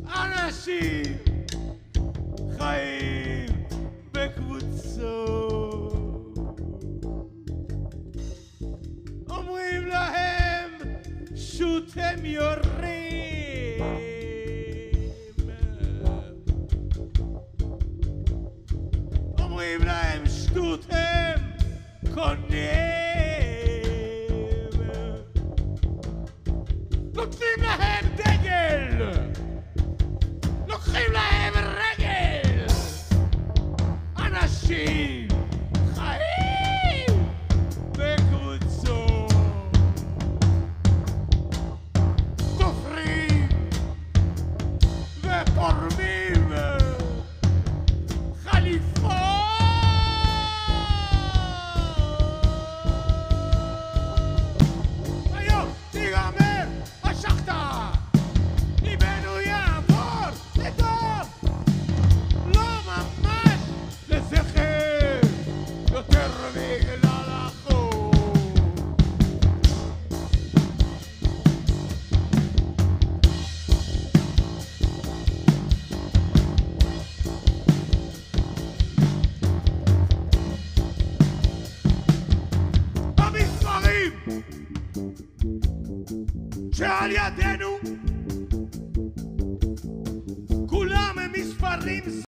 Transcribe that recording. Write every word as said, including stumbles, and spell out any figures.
אנשים חיים בקבוצות, אומרים להם שוט הם יורים, אומרים להם שטות הם קונים, לוקחים להם דגל, לוקחים להם רגל, אנשים חיים בקבוצות, תופרים ופורמים חליפות. היום תיגמר השחטה, ליבנו יעבור לטוב, לא ממש לזכר, יותר בגלל החוק. המספרים שעל ידינו כולם הם מספרים